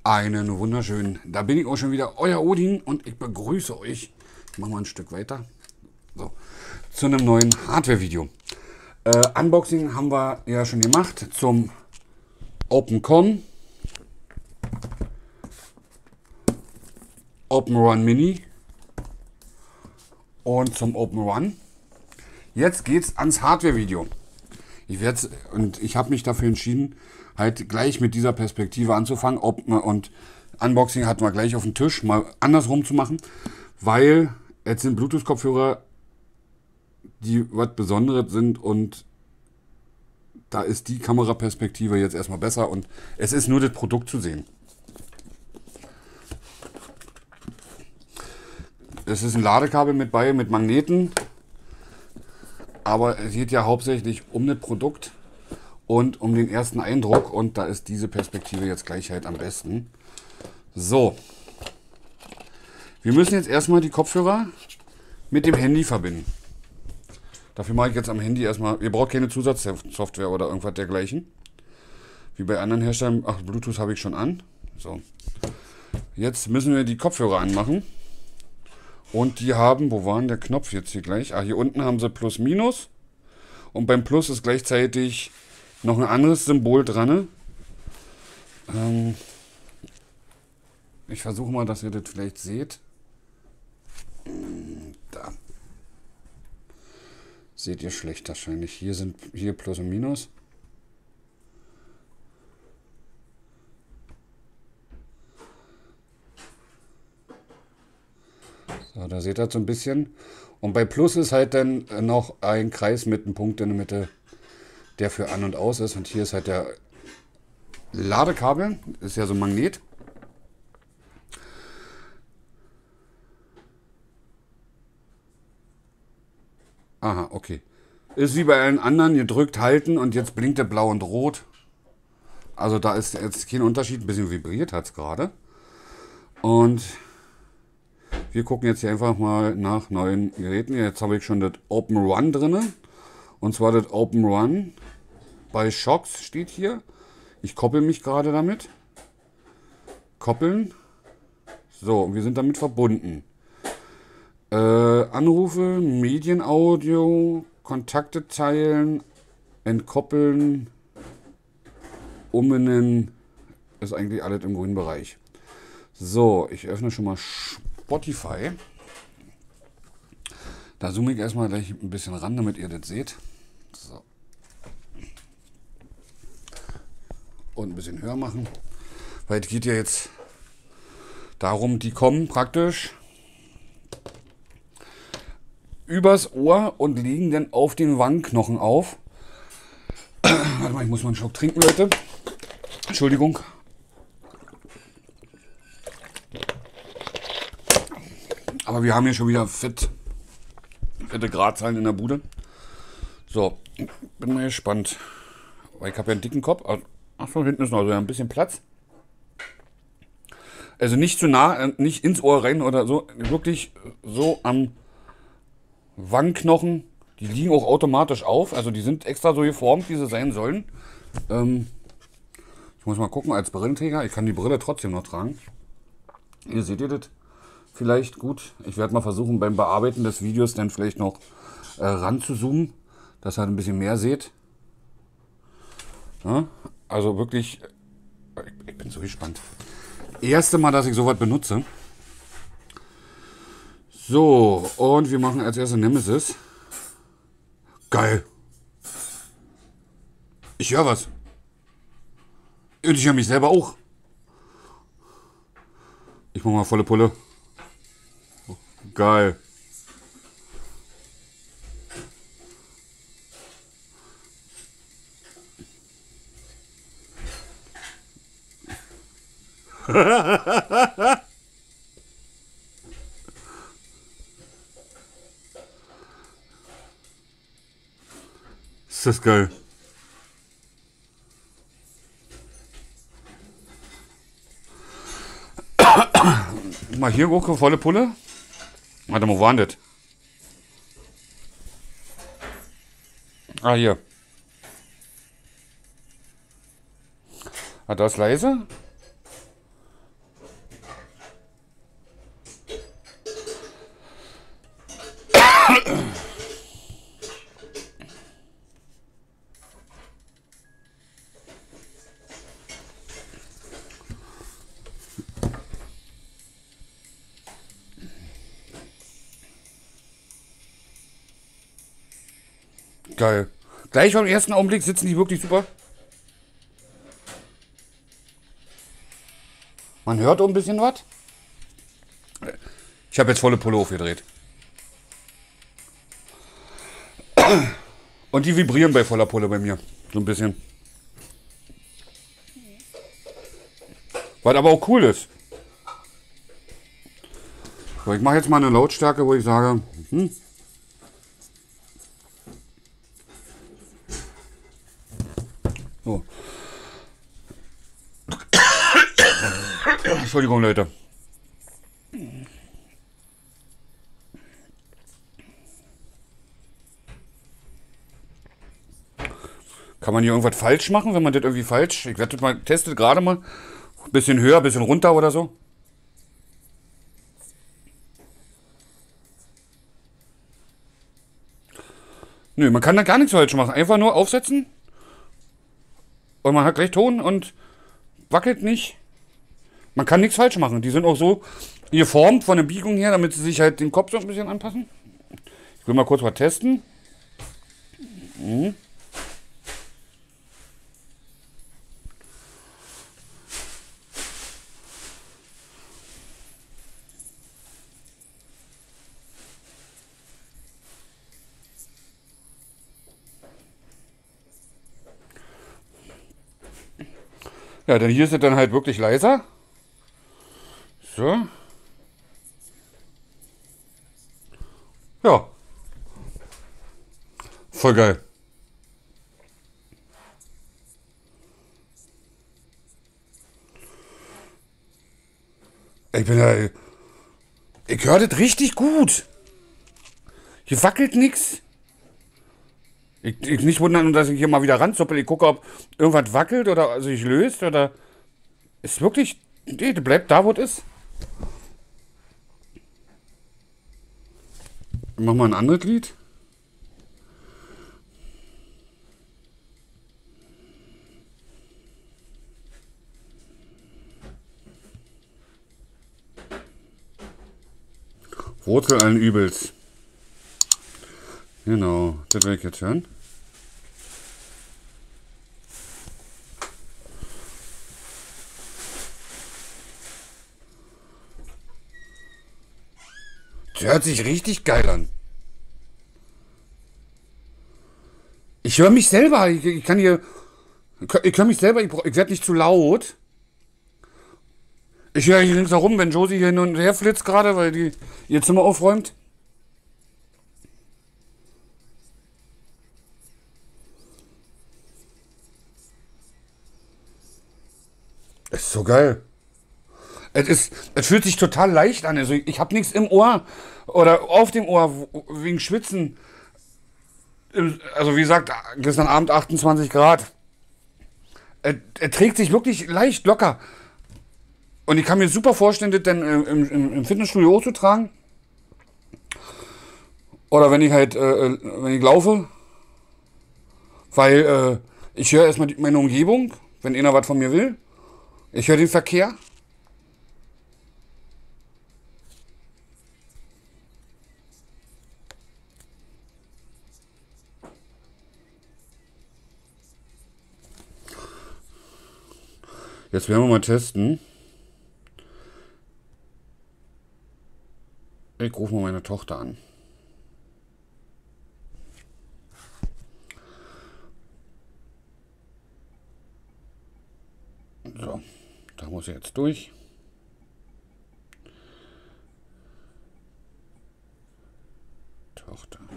Einen wunderschönen. Da bin ich auch schon wieder, euer Odin, und ich begrüße euch. Ich mache mal ein Stück weiter. So, zu einem neuen Hardware-Video. Unboxing haben wir ja schon gemacht zum OpenCon OpenRun Mini und zum OpenRun. Jetzt geht's ans Hardware-Video. Ich habe mich dafür entschieden, halt gleich mit dieser Perspektive anzufangen. Und Unboxing hatten wir gleich auf dem Tisch, mal andersrum zu machen, weil jetzt sind Bluetooth-Kopfhörer, die was Besonderes sind, und da ist die Kameraperspektive jetzt erstmal besser und es ist nur das Produkt zu sehen. Es ist ein Ladekabel mit bei, mit Magneten, aber es geht ja hauptsächlich um das Produkt und um den ersten Eindruck, und da ist diese Perspektive jetzt gleich halt am besten. So, wir müssen jetzt erstmal die Kopfhörer mit dem Handy verbinden. Dafür mache ich jetzt am Handy erstmal, ihr braucht keine Zusatzsoftware oder irgendwas dergleichen, wie bei anderen Herstellern. Ach, Bluetooth habe ich schon an. So, jetzt müssen wir die Kopfhörer anmachen. Und die haben, wo war denn der Knopf jetzt hier gleich? Ah, hier unten haben sie Plus Minus. Und beim Plus ist gleichzeitig noch ein anderes Symbol dran. Ich versuche mal, dass ihr das vielleicht seht. Da. Seht ihr schlecht wahrscheinlich. Hier Plus und Minus. So, da seht ihr so ein bisschen. Und bei Plus ist halt dann noch ein Kreis mit einem Punkt in der Mitte, der für an und aus ist. Und hier ist halt der Ladekabel. Ist ja so ein Magnet. Aha, okay. Ist wie bei allen anderen, ihr drückt halten und jetzt blinkt der blau und rot. Also da ist jetzt kein Unterschied. Ein bisschen vibriert hat es gerade. Und wir gucken jetzt hier einfach mal nach neuen Geräten. Jetzt habe ich schon das OpenRun drin. Und zwar das OpenRun bei Shocks steht hier. Ich koppel mich gerade damit. Koppeln. So, wir sind damit verbunden. Anrufe, Medienaudio, Kontakte teilen, entkoppeln, umbenennen. Ist eigentlich alles im grünen Bereich. So, ich öffne schon mal Spotify. Da zoome ich erstmal gleich ein bisschen ran, damit ihr das seht. So. Und ein bisschen höher machen. Weil es geht ja jetzt darum, die kommen praktisch übers Ohr und liegen dann auf den Wangenknochen auf. Warte mal, ich muss mal einen Schluck trinken, Leute. Entschuldigung. Aber wir haben hier schon wieder fette Gradzahlen in der Bude. So, bin mal gespannt. Weil ich habe ja einen dicken Kopf. Ach so, hinten ist noch so ein bisschen Platz. Also nicht zu nah, nicht ins Ohr rein oder so. Wirklich so am Wangenknochen. Die liegen auch automatisch auf. Also die sind extra so geformt, wie sie sein sollen. Ich muss mal gucken, als Brillenträger. Ich kann die Brille trotzdem noch tragen. Hier seht ihr das vielleicht gut. Ich werde mal versuchen, beim Bearbeiten des Videos dann vielleicht noch ran zu zoomen, dass ihr halt ein bisschen mehr seht. Ja, also wirklich, ich bin so gespannt. Erste Mal, dass ich sowas benutze. So, und wir machen als erstes Nemesis. Geil. Ich höre was. Und ich höre mich selber auch. Ich mache mal volle Pulle. Geil. Ist das geil. Mal hier hoch, volle Pulle. Warte mal, wo war denn das? Ah, hier. Ah, da ist leise. Geil. Gleich beim ersten Augenblick sitzen die wirklich super. Man hört auch ein bisschen was. Ich habe jetzt volle Pulle aufgedreht. Und die vibrieren bei voller Pulle bei mir. So ein bisschen. Was aber auch cool ist. So, ich mache jetzt mal eine Lautstärke, wo ich sage, so. Entschuldigung, Leute. Kann man hier irgendwas falsch machen, wenn man das irgendwie falsch... Ich werde das mal testet gerade mal. Ein bisschen höher, ein bisschen runter oder so. Nö, man kann da gar nichts falsch machen. Einfach nur aufsetzen. Und man hat gleich Ton und wackelt nicht. Man kann nichts falsch machen. Die sind auch so geformt von der Biegung her, damit sie sich halt den Kopf so ein bisschen anpassen. Ich will mal kurz was testen. Ja, denn hier ist es dann halt wirklich leiser. So. Ja. Voll geil. Ich bin ja... Ich höre das richtig gut. Hier wackelt nichts. Ich nicht wundern, dass ich hier mal wieder ranzuppel. Ich gucke, ob irgendwas wackelt oder sich löst oder... Ist wirklich... Nee, das bleibt da, wo es ist. Machen wir ein anderes Lied. Wurzel allen Übels. Genau, das will ich jetzt hören. Das hört sich richtig geil an. Ich höre mich selber. Ich kann hier... Ich höre mich selber. Ich werde nicht zu laut. Ich höre hier links herum, wenn Josie hier hin und her flitzt gerade, weil die ihr Zimmer aufräumt. Das ist so geil. Es fühlt sich total leicht an. Also ich habe nichts im Ohr oder auf dem Ohr wegen Schwitzen. Also wie gesagt, gestern Abend 28 Grad. Er trägt sich wirklich leicht locker. Und ich kann mir super vorstellen, das dann im Fitnessstudio hochzutragen. Oder wenn ich halt, wenn ich laufe. Weil ich höre erstmal meine Umgebung, wenn einer was von mir will. Ich höre den Verkehr. Jetzt werden wir mal testen. Ich rufe mal meine Tochter an. So, da muss ich jetzt durch. Tochter.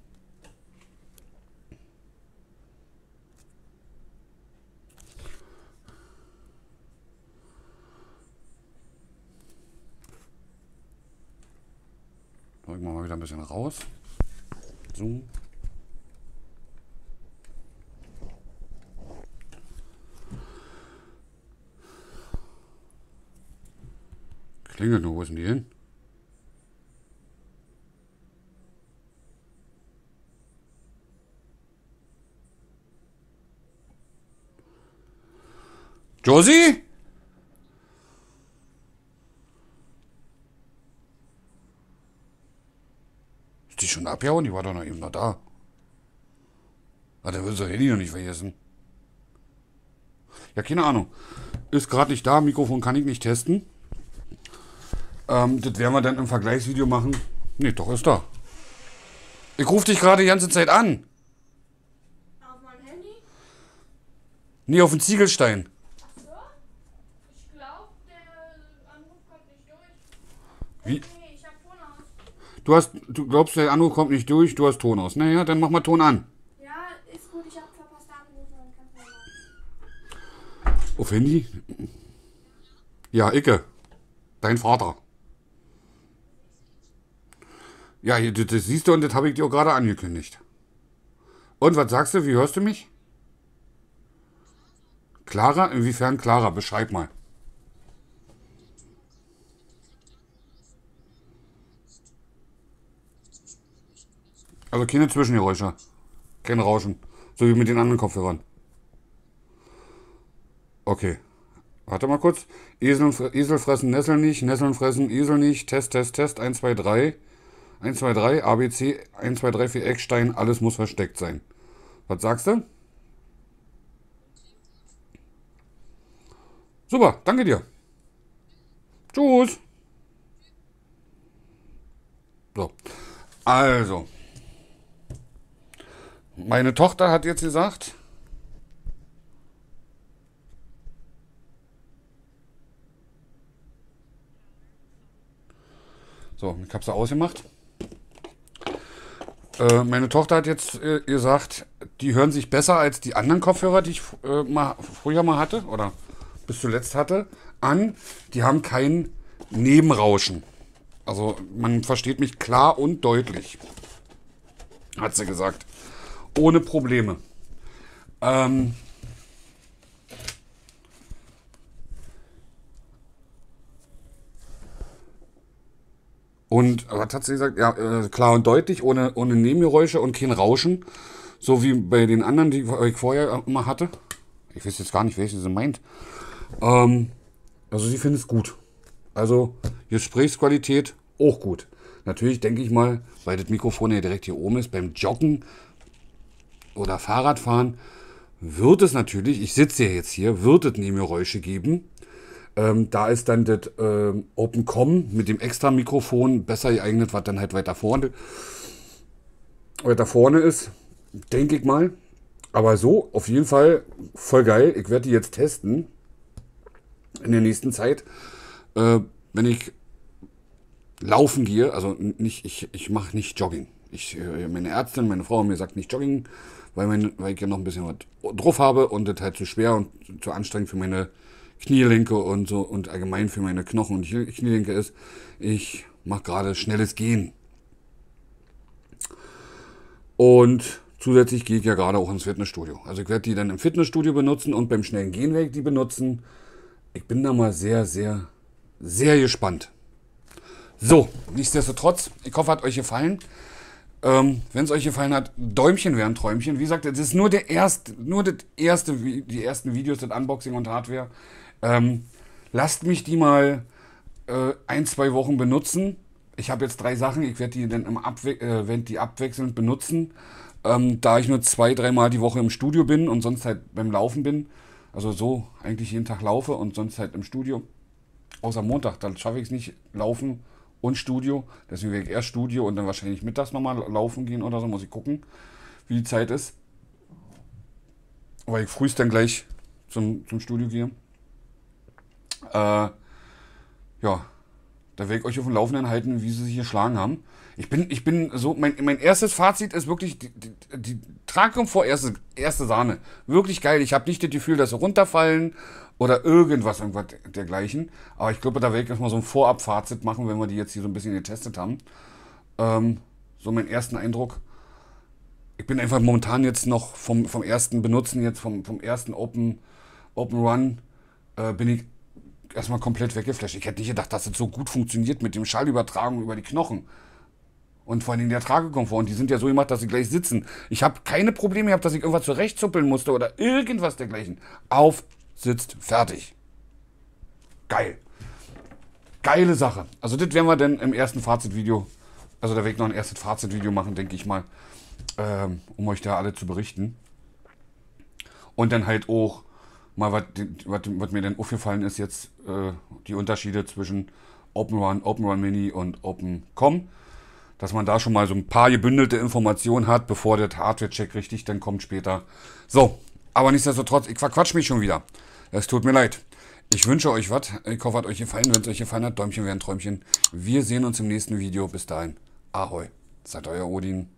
Drücken wir mal wieder ein bisschen raus. So. Klingelt nur, wo ist denn die hin? Josie? Ist die schon abgehauen? Die war doch noch eben noch da. Ah, da willst du das Handy noch nicht vergessen. Ja, keine Ahnung. Ist gerade nicht da, Mikrofon kann ich nicht testen. Das werden wir dann im Vergleichsvideo machen. Ne, doch, ist da. Ich rufe dich gerade die ganze Zeit an. Auf mein Handy? Nee, auf den Ziegelstein. Ach so? Ich glaube, der Anruf kommt nicht durch. Wie? Nee, ich hab Ton aus. Du glaubst, der Anruf kommt nicht durch, du hast Ton aus. Naja, dann mach mal Ton an. Ja, ist gut, ich hab verpasst angerufen, dann kannst du mal. Auf Handy? Ja, Icke. Dein Vater. Ja, das siehst du und das habe ich dir auch gerade angekündigt. Und was sagst du? Wie hörst du mich? Clara? Inwiefern Clara? Beschreib mal. Also keine Zwischengeräusche. Kein Rauschen. So wie mit den anderen Kopfhörern. Okay. Warte mal kurz. Esel fressen Nesseln nicht. Nesseln fressen Esel nicht. Test, Test, Test. 1, 2, 3. 1, 2, 3. ABC. 1, 2, 3, 4. Eckstein. Alles muss versteckt sein. Was sagst du? Super. Danke dir. Tschüss. So. Also. Meine Tochter hat jetzt gesagt, so, ich habe sie ausgemacht. Meine Tochter hat jetzt gesagt, die hören sich besser als die anderen Kopfhörer, die ich früher mal hatte oder bis zuletzt hatte, an. Die haben kein Nebenrauschen. Also man versteht mich klar und deutlich, hat sie gesagt. Ohne Probleme. Und was hat sie gesagt? Ja, klar und deutlich, ohne Nebengeräusche und kein Rauschen. So wie bei den anderen, die ich vorher immer hatte. Ich weiß jetzt gar nicht, welche sie meint. Also sie findet es gut. Also Gesprächsqualität auch gut. Natürlich denke ich mal, weil das Mikrofon ja direkt hier oben ist, beim Joggen oder Fahrradfahren wird es natürlich, ich sitze ja jetzt hier, wird es Nebengeräusche geben. Da ist dann das OpenCom mit dem extra Mikrofon besser geeignet, was dann halt weiter vorne ist, denke ich mal. Aber so, auf jeden Fall voll geil. Ich werde die jetzt testen in der nächsten Zeit, wenn ich laufen gehe. Also nicht, ich mache nicht Jogging. Meine Ärztin, meine Frau haben mir gesagt, nicht Jogging, weil ich ja noch ein bisschen was drauf habe und das halt zu schwer und zu anstrengend für meine Kniegelenke und so und allgemein für meine Knochen und Kniegelenke ist. Ich mache gerade schnelles Gehen. Und zusätzlich gehe ich ja gerade auch ins Fitnessstudio. Also ich werde die dann im Fitnessstudio benutzen und beim schnellen Gehen werde ich die benutzen. Ich bin da mal sehr, sehr, sehr gespannt. So, nichtsdestotrotz, ich hoffe, hat euch gefallen. Wenn es euch gefallen hat, Däumchen wären Träumchen. Wie gesagt, das ist nur die ersten Videos, das Unboxing und Hardware. Lasst mich die mal 1, 2 Wochen benutzen. Ich habe jetzt 3 Sachen, ich werde die dann abwechselnd benutzen. Da ich nur 2, 3 Mal die Woche im Studio bin und sonst halt beim Laufen bin. Also so eigentlich jeden Tag laufe und sonst halt im Studio. Außer Montag, dann schaffe ich es nicht, laufen und Studio. Deswegen werde ich erst Studio und dann wahrscheinlich mittags nochmal laufen gehen oder so. Muss ich gucken, wie die Zeit ist. Weil ich frühst dann gleich zum Studio gehe. Ja, da werde ich euch auf dem Laufenden halten, wie sie sich geschlagen haben. Ich bin so, mein erstes Fazit ist wirklich die Tragkomfort, erste Sahne. Wirklich geil. Ich habe nicht das Gefühl, dass sie runterfallen oder irgendwas dergleichen. Aber ich glaube, da werde ich erstmal so ein Vorab-Fazit machen, wenn wir die jetzt hier so ein bisschen getestet haben. So mein ersten Eindruck. Ich bin einfach momentan jetzt noch vom ersten Benutzen, jetzt vom ersten Open Run, bin ich erstmal komplett weggeflasht. Ich hätte nicht gedacht, dass das so gut funktioniert mit dem Schallübertragung über die Knochen. Und vor allem der Tragekomfort. Und die sind ja so gemacht, dass sie gleich sitzen. Ich habe keine Probleme gehabt, dass ich irgendwas zurechtzuppeln musste oder irgendwas dergleichen. Auf, sitzt, fertig. Geil. Geile Sache. Also das werden wir dann im ersten Fazitvideo, also da werde ich noch ein erstes Fazitvideo machen, denke ich mal, um euch da alle zu berichten. Und dann halt auch mal, was mir dann aufgefallen ist jetzt, die Unterschiede zwischen Open Run Mini und OpenCom. Dass man da schon mal so ein paar gebündelte Informationen hat, bevor der Hardware-Check richtig dann kommt später. So, aber nichtsdestotrotz, ich verquatsch mich schon wieder. Es tut mir leid. Ich wünsche euch was. Ich hoffe, hat euch gefallen. Wenn es euch gefallen hat, Däumchen wäre ein Träumchen. Wir sehen uns im nächsten Video. Bis dahin. Ahoi. Seid euer Odin.